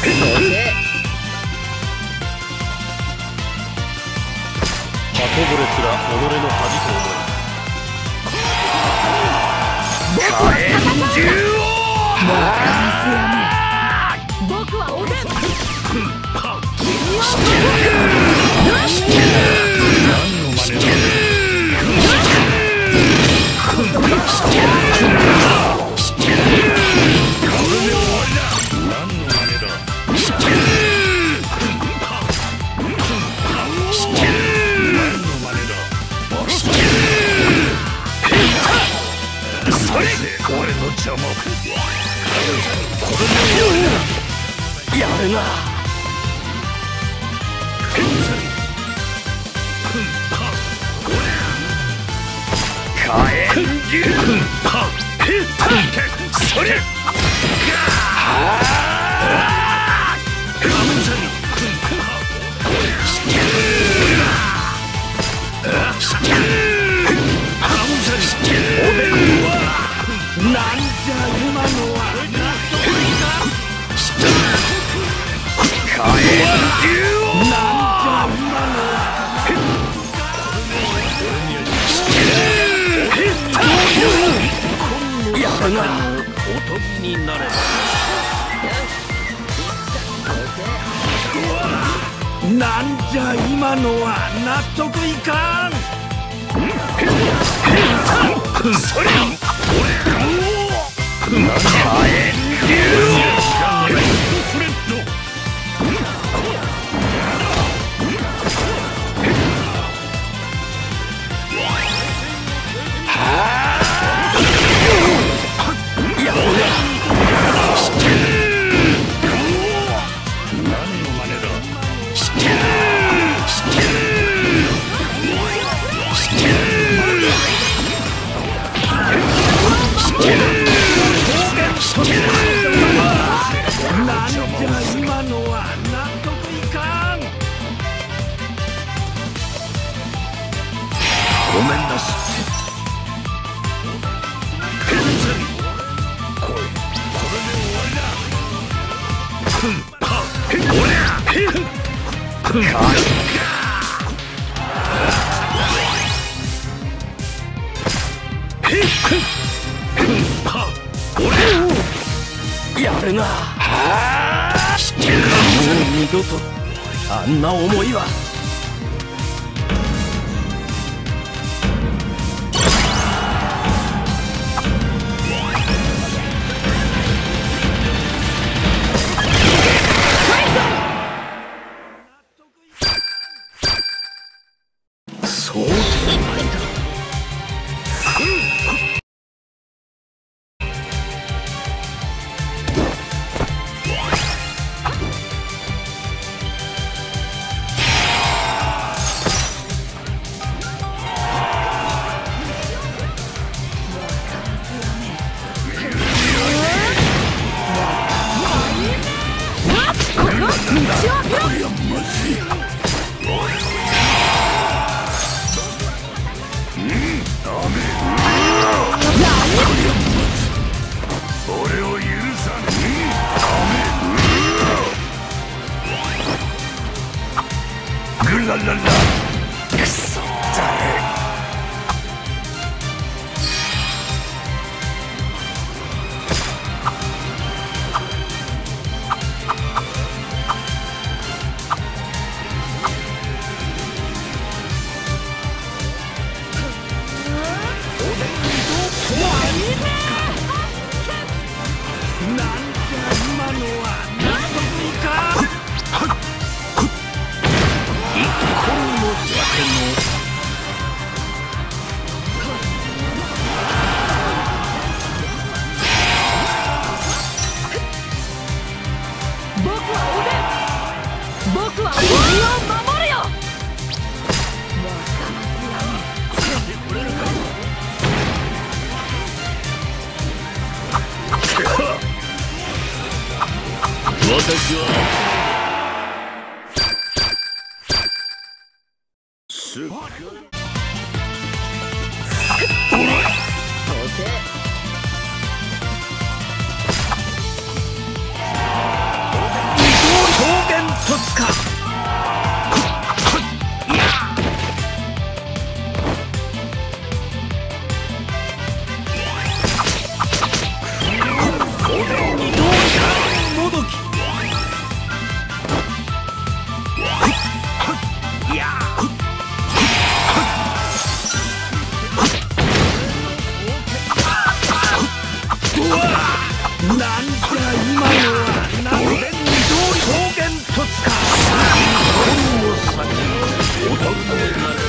鳩惚れすら己の恥と思い。火炎銃を僕はおでん。何の真似だ。やるな。火炎竜。それ。なんじゃ今のは。火炎竜を。なんじゃ今のは。やるな。おとぎになれば。なんじゃ今のは納得いかん。それ。火炎竜を。なんじゃ今のは納得いかん。ごめんなさい。これで終わりだ。やるな。もう二度とあんな思いは。そうでないだ。くそだね。僕は森を守るよ。私はすっごい。 なんじゃ今のはなんで二刀表現突か本を先に踊るのになる。